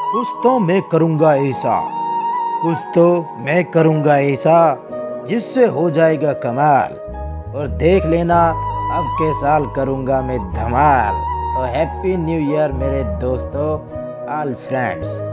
कुछ तो मैं करूँगा ऐसा, कुछ तो मैं करूँगा ऐसा जिससे हो जाएगा कमाल। और देख लेना अब के साल करूँगा मैं धमाल। तो हैप्पी न्यू ईयर मेरे दोस्तों, ऑल फ्रेंड्स।